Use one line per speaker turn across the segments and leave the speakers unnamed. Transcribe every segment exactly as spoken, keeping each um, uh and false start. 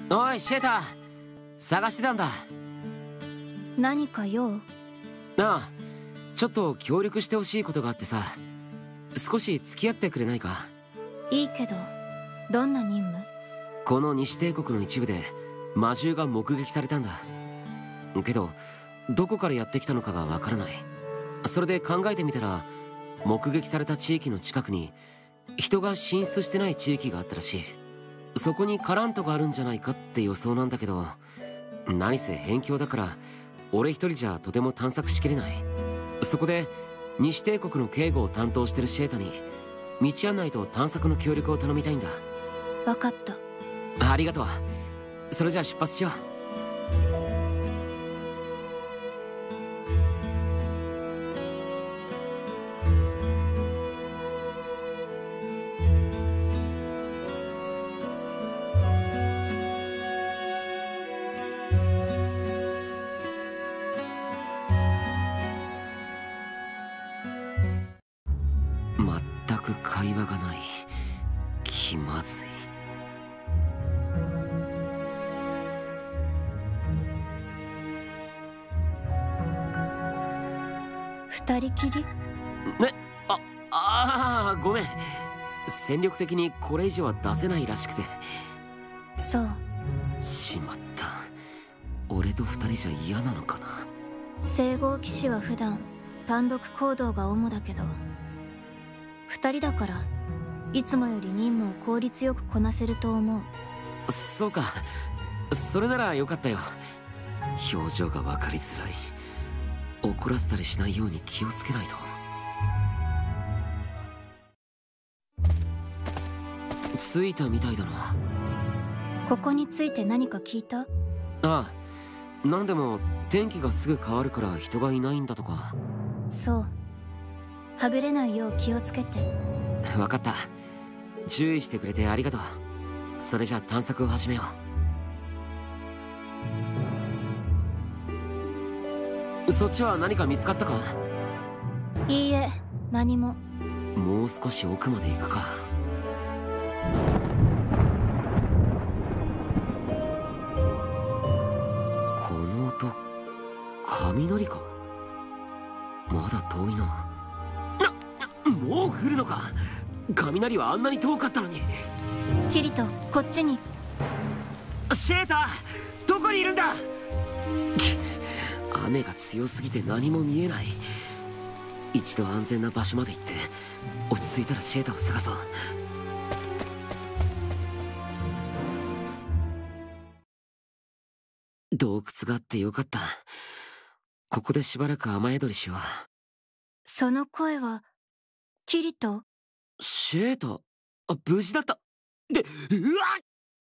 おいシェータ、探してたんだ。
何か用？
ああ、ちょっと協力してほしいことがあってさ、少し付き合ってくれないか？
いいけど、どんな任務？
この西帝国の一部で魔獣が目撃されたんだけど、どこからやってきたのかがわからない。それで考えてみたら、目撃された地域の近くに人が進出してない地域があったらしい。そこにカラントがあるんじゃないかって予想なんだけど、何せ辺境だから俺一人じゃとても探索しきれない。そこで西帝国の警護を担当してるシェータに道案内と探索の協力を頼みたいんだ。
分かった。
ありがとう。それじゃあ出発しよう。全く会話がない。気まずい。
二人きり？
ね、あ、ああ、ごめん。戦力的にこれ以上は出せないらしくて。
そう。
しまった。俺と二人じゃ嫌なのかな。
聖号騎士は普段単独行動が主だけど、二人だからいつもより任務を効率よくこなせると思う。
そうか。それならよかったよ。表情が分かりづらい。怒らせたりしないように気をつけないと。着いたみたいだな。
ここについて何か聞いた？
ああ、なんでも天気がすぐ変わるから人がいないんだとか。
そう。はぐれないよう気をつけて。
分かった。注意してくれてありがとう。それじゃあ探索を始めよう。そっちは何か見つかったか？
いいえ、何も。
もう少し奥まで行くか。この音、雷か？まだ遠いな。な、もう降るのか？雷はあんなに遠かったのに。
キリト、こっちに。
シェータ、どこにいるんだ？雨が強すぎて何も見えない。一度安全な場所まで行って落ち着いたらシェータを探そう。洞窟があってよかった。ここでしばらく雨宿りしよう。
その声はキリト？
シェータ、あ、無事だった。で、うわ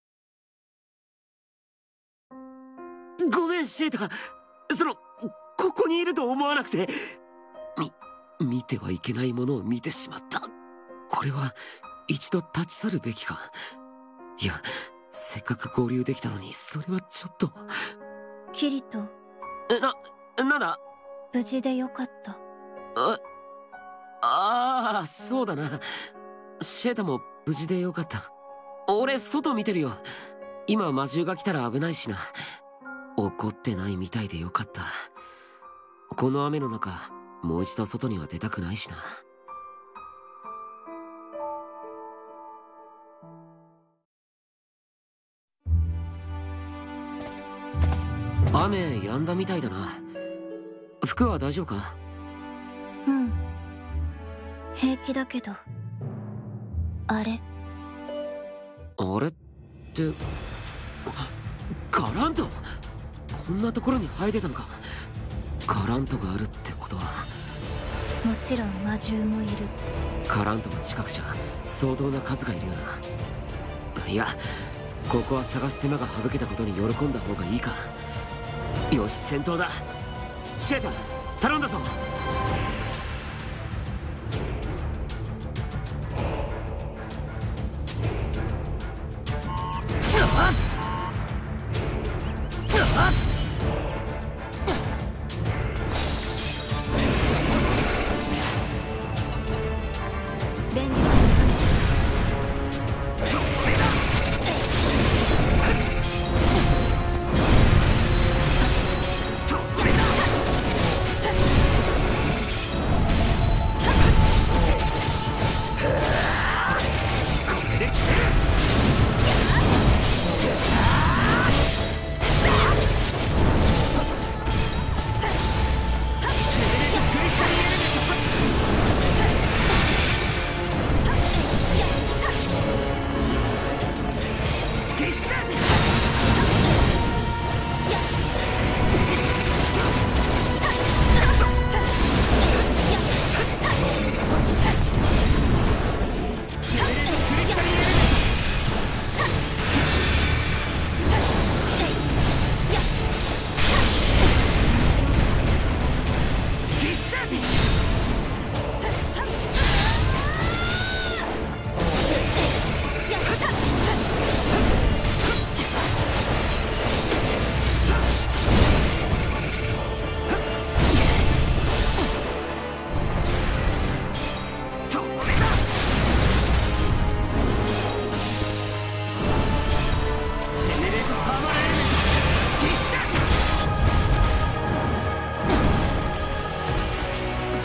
っ！ごめんシェータ、そのここにいると思わなくて。み見てはいけないものを見てしまった。これは一度立ち去るべきか。いや、せっかく合流できたのに、それはちょっと。
キリト。
え、な、なんだ？
無事でよかった。
あ、ああ、そうだな。シェータも無事でよかった。俺外見てるよ。今魔獣が来たら危ないしな。怒ってないみたいでよかった。この雨の中、もう一度外には出たくないしな。雨止んだみたいだな。服は大丈夫か？
うん、平気だけど。あれ
あれって、ガラント！こんなところに生えてたのか。ガラントがあるってことは、
もちろん魔獣もいる。
ガラントの近くじゃ相当な数がいるよな。いや、ここは探す手間が省けたことに喜んだ方がいいか。よし、戦闘だ。シェータ、頼んだぞ。よしよし。
便利。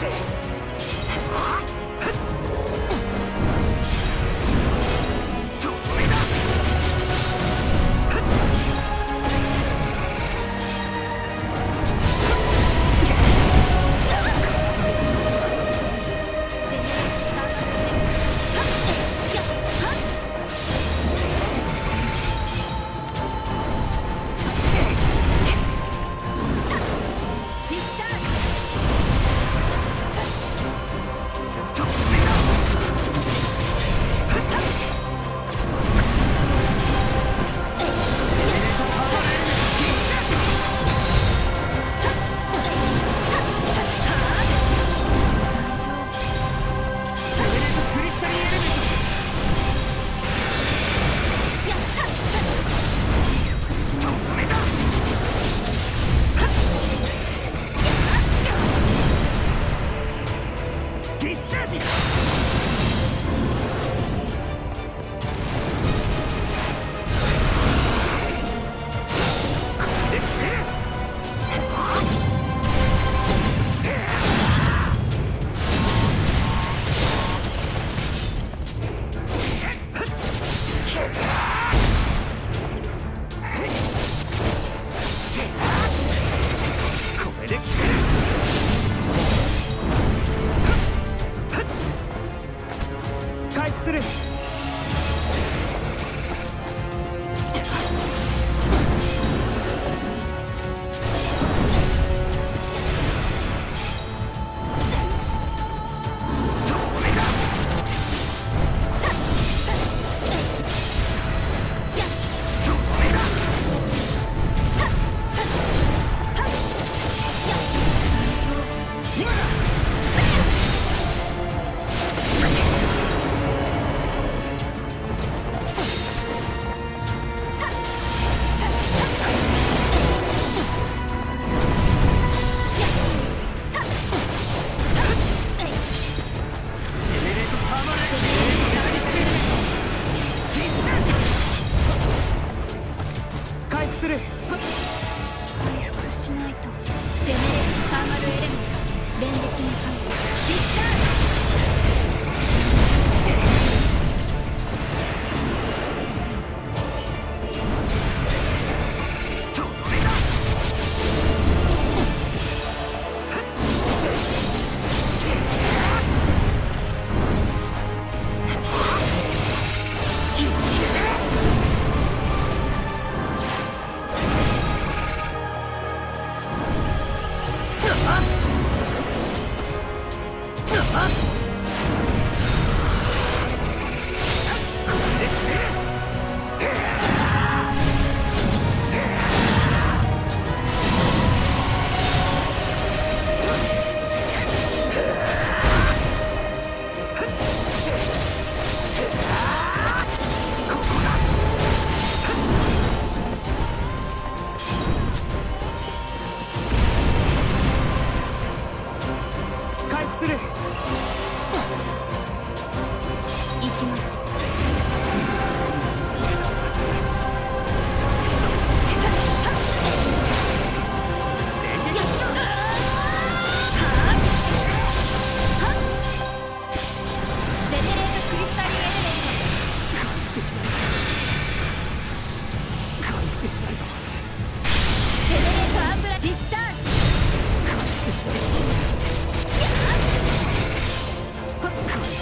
回復しないと。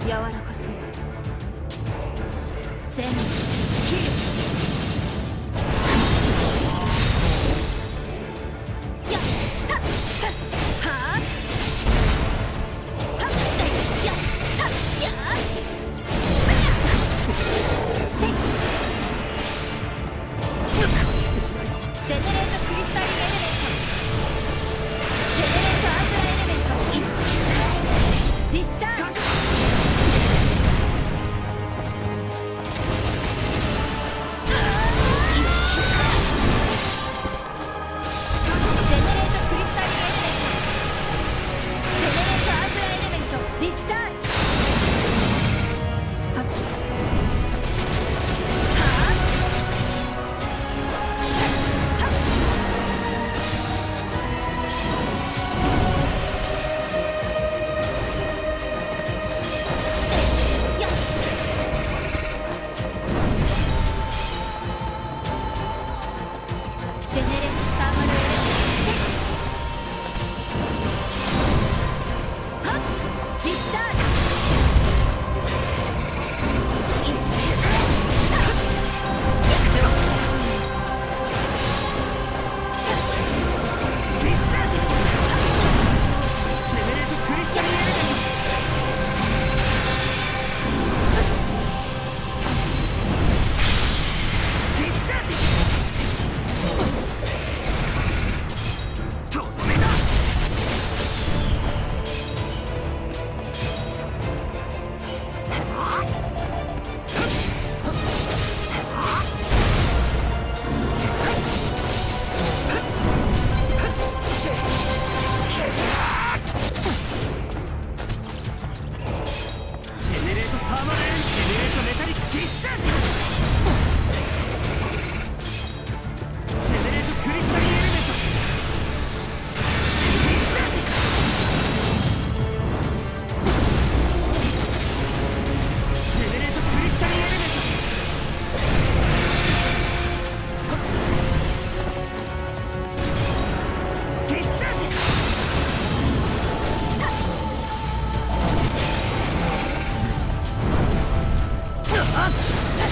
柔らかそう。全部切る。やったっはあはっやったやジェネレートクリスタルエレメント、ジェネレートアングラエレメント、ディスチャージ。よし。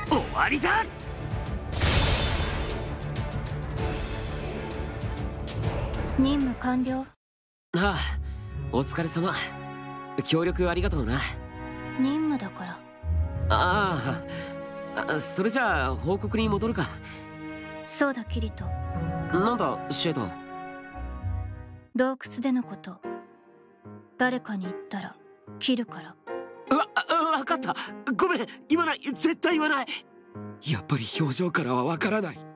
終わりだ。
任務完了。
ああ、お疲れ様。協力ありがとうな。
任務だから。
ああ、それじゃあ報告に戻るか。
そうだキリト。
なんだシェイト。
洞窟でのこと、誰かに言ったら切るから。
うわ、分かった。ごめん、言わない。絶対言わない。やっぱり表情からはわからない。